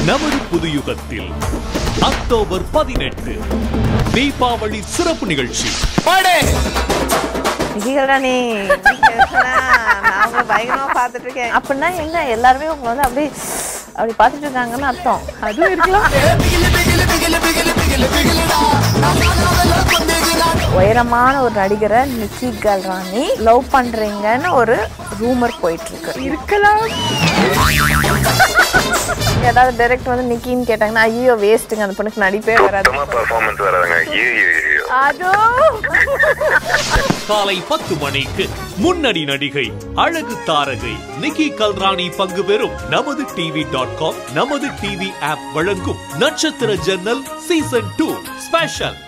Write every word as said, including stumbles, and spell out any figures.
நமது புதுயுகத்தில் அக்டோபர் பதினெட்டு தீபாவளி சிறப்பு நிகழ்ச்சி. நிக்கி கல்ராணி நான் பயங்கரமா பாத்துட்டு இருக்கேன். அப்படின்னா எங்க எல்லாருமே உங்களை வந்து அப்படி அப்படி பாத்துட்டு இருக்காங்கன்னு அர்த்தம். அதுவும் இருக்கலாம். உயரமான ஒரு நடிகரை நிக்கி கல்ரானி லவ் பண்றீங்கன்னு ஒரு ரூமர் போயிட்டு இருக்கு. இருக்கலாம். ஏதாவது டைரக்ட் வந்து நிக்கின்னு கேட்டாங்கன்னா ஐயோ வேஸ்ட்டுங்க அந்த பொண்ணுக்கு நடிப்பே வராது. காலை பத்து மணிக்கு முன்னணி நடிகை அழகு தாரகை நிக்கி கல்ரானி பங்கு பெறும் நமது டிவி டாட் காம் நமது டிவி ஆப் வழங்கும் நட்சத்திர ஜன்னல் சீசன் டூ ஸ்பெஷல்.